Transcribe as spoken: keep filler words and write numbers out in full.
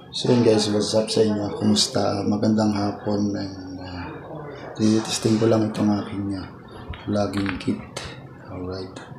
So yun guys, what's up sa inyo? Kumusta? Magandang hapon. And uh, testing ko lang itong aking uh, vlogging kit. Alright.